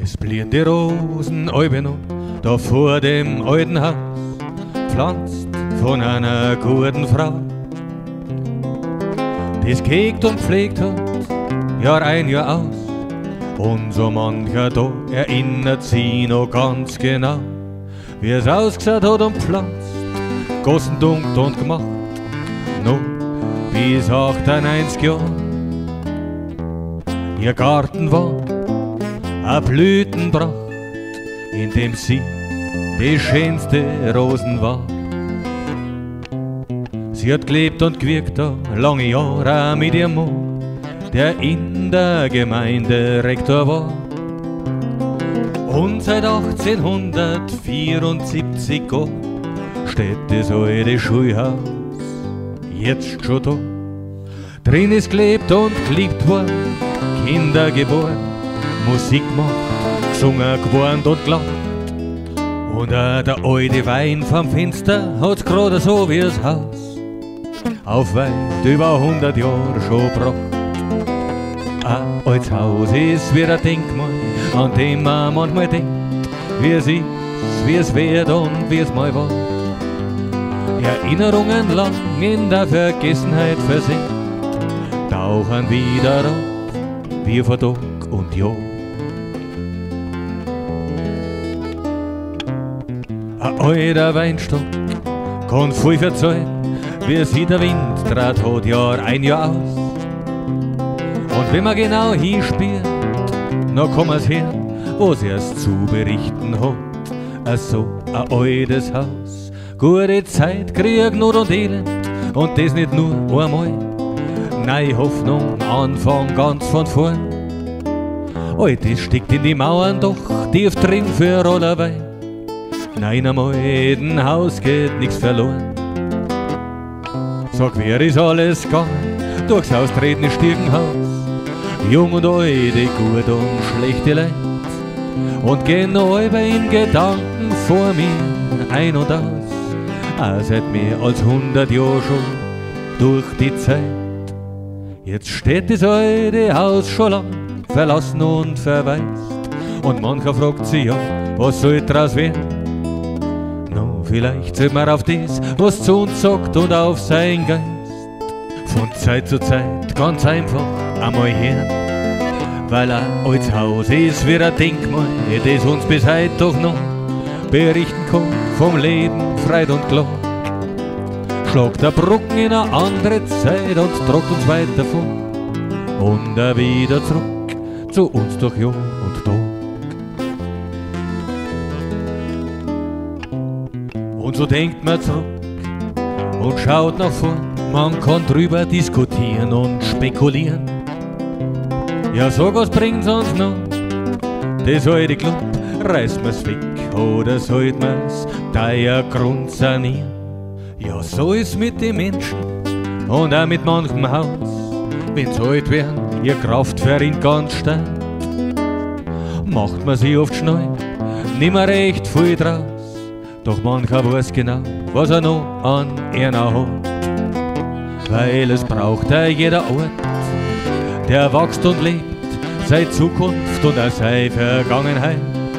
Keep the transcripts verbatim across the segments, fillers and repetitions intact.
Es blühen die Rosen halbe noch, da vor dem alten Haus, pflanzt von einer guten Frau, das gehegt und pflegt hat, Jahr ein, Jahr aus. Und so mancher da erinnert sich noch ganz genau, wie es ausgeschaut hat und pflanzt, gossen, dunkt und gemacht, noch bis achtundneunzig Jahre. Ihr Garten war a Blütenpracht, in dem sie die schönste Rosen war. Sie hat gelebt und gewirkt da lange Jahre mit ihrem Mann, der in der Gemeinde Rektor war. Und seit achtzehnhundertvierundsiebzig steht das alte Schulhaus jetzt schon da. Drin ist gelebt und geliebt worden, Kinder geboren, Musik gemacht, gesungen, gewarnt und gelacht. Und auch der alte Wein vom Fenster hat's gerade so wie das Haus auf weit über hundert Jahre schon gebracht. Ein altes Haus ist wie ein Denkmal, an dem man manchmal denkt, wie es ist, wie es wird und wie es mal war. Erinnerungen lang in der Vergessenheit versenkt, tauchen wieder auf, wie vor Tag und Jahr. Ein alter Weinstock kann viel verzeihen, wie sie der Wind draht hat, Jahr ein, Jahr aus. Und wenn man genau hinspielt, dann kann man's hören, was er's zu berichten hat. Ach so, ein altes Haus, gute Zeit, Krieg, Not und Elend, und das nicht nur einmal. Neue Hoffnung, Anfang ganz von vorn. Altes steckt in die Mauern doch tief drin für allerweil. Nein, am alten Haus geht nichts verloren. Sag, wer ist alles gegangen, durchs Haus treten ist Stirnhaus. Jung und alte, gut und schlechte Leid, und gehen noch alle in Gedanken vor mir ein und aus. Auch seit mehr als hundert Jahren schon durch die Zeit. Jetzt steht das alte Haus schon lang verlassen und verwaist, und mancher fragt sich ja, was soll draus werden? No, vielleicht sollte man auf das, was zu uns sagt, und auf sein Geist von Zeit zu Zeit ganz einfach einmal hören. Weil ein altes Haus ist wie ein Denkmal, das uns bis heute doch noch berichten kann vom Leben, Freude und klar. Schlagt der Brücken in eine andere Zeit und tragt uns weiter vor und er wieder zurück zu uns durch Jahr und Tag. Und so denkt man zurück und schaut nach vorn, man kann drüber diskutieren und spekulieren. Ja, sag, was bringt's uns noch? Das alte Klump, reißt man's weg oder sollt man's teuer Grund sanieren? Ja, so ist mit den Menschen und auch mit manchem Haus. Wenn's alt werden, ihr Kraft verrinnt ganz stark, macht man sich oft schnell nimmer recht viel draus. Doch mancher weiß genau, was er noch an einer hat. Weil es braucht ja jeder Ort, der wächst und lebt, seine Zukunft und auch seine Vergangenheit.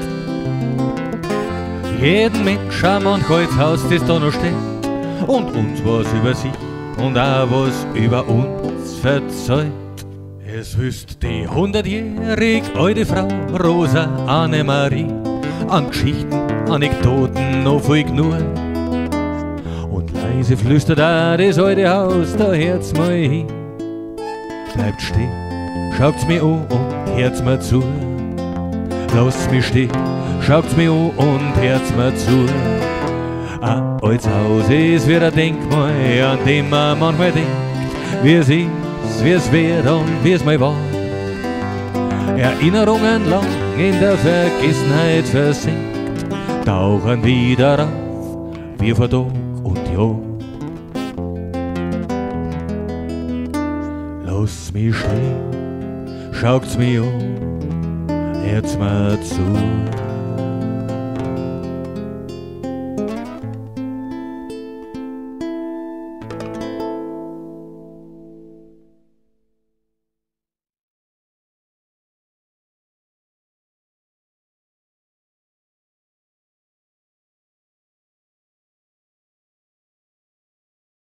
Jeden Mensch ein manch altes Haus, das da noch steht, und uns was über sich und auch was über uns verzeiht. Es wüsst die hundertjährig alte Frau Rosa Annemarie an Geschichten, Anekdoten noch viel genug. Und leise flüstert auch das alte Haus, da hört's mal hin. Bleibt stehen, schaut's mir an und hört's mir zu. Lasst's mich stehen, schaut's mir an und hört's mir zu. Ein altes Haus ist wie ein Denkmal, an dem man manchmal denkt, wie es ist, wie es wird und wie es mal war. Erinnerungen lang in der Vergessenheit versenkt, tauchen wieder auf, wie vor Tag und Jahr. Lass mich stehen, schaut's mir an, hört's mir zu.